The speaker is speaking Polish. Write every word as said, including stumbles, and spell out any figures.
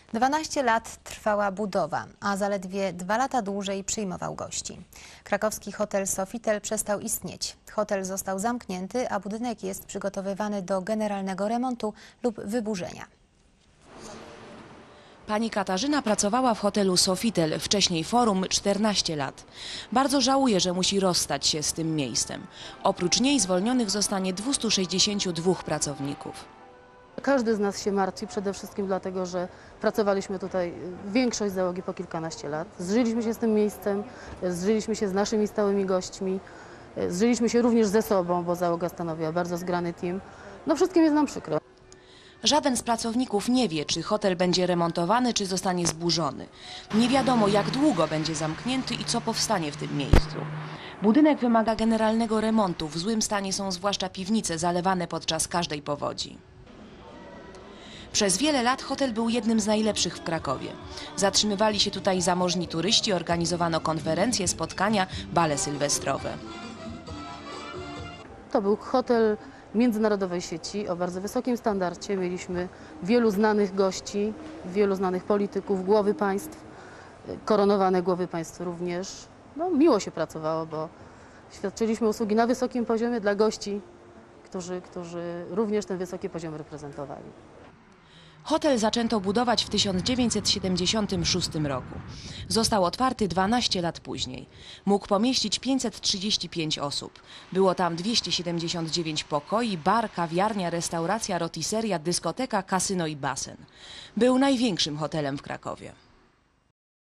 dwanaście lat trwała budowa, a zaledwie dwa lata dłużej przyjmował gości. Krakowski hotel Sofitel przestał istnieć. Hotel został zamknięty, a budynek jest przygotowywany do generalnego remontu lub wyburzenia. Pani Katarzyna pracowała w hotelu Sofitel, wcześniej Forum, czternaście lat. Bardzo żałuje, że musi rozstać się z tym miejscem. Oprócz niej zwolnionych zostanie dwieście sześćdziesięciu dwóch pracowników. Każdy z nas się martwi, przede wszystkim dlatego, że pracowaliśmy tutaj, większość załogi, po kilkanaście lat. Zżyliśmy się z tym miejscem, zżyliśmy się z naszymi stałymi gośćmi, zżyliśmy się również ze sobą, bo załoga stanowiła bardzo zgrany team. No wszystkim jest nam przykro. Żaden z pracowników nie wie, czy hotel będzie remontowany, czy zostanie zburzony. Nie wiadomo, jak długo będzie zamknięty i co powstanie w tym miejscu. Budynek wymaga generalnego remontu. W złym stanie są zwłaszcza piwnice zalewane podczas każdej powodzi. Przez wiele lat hotel był jednym z najlepszych w Krakowie. Zatrzymywali się tutaj zamożni turyści, organizowano konferencje, spotkania, bale sylwestrowe. To był hotel międzynarodowej sieci o bardzo wysokim standardzie. Mieliśmy wielu znanych gości, wielu znanych polityków, głowy państw, koronowane głowy państw również. No, miło się pracowało, bo świadczyliśmy usługi na wysokim poziomie dla gości, którzy, którzy również ten wysoki poziom reprezentowali. Hotel zaczęto budować w tysiąc dziewięćset siedemdziesiątym szóstym roku. Został otwarty dwanaście lat później. Mógł pomieścić pięćset trzydzieści pięć osób. Było tam dwieście siedemdziesiąt dziewięć pokoi, bar, kawiarnia, restauracja, rotiseria, dyskoteka, kasyno i basen. Był największym hotelem w Krakowie.